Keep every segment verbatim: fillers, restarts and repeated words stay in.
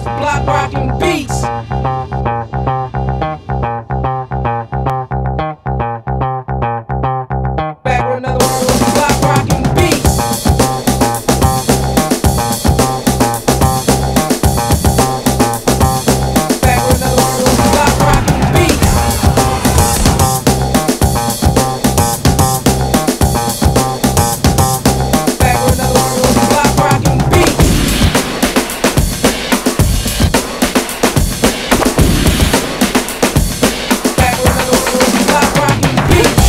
those block rocking beats. Back with another one of those block rocking beats. Back with another one of those block rocking beats. Back with another one of those block rocking beats. Back with another one of those block rocking beats.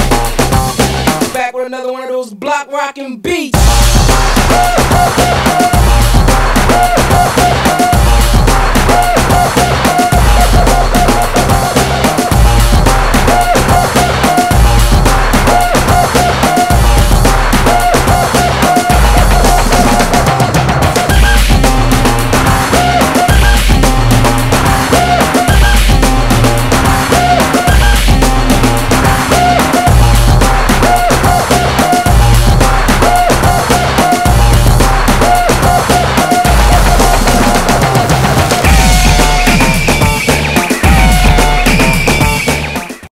Back with another one of those block rocking beats.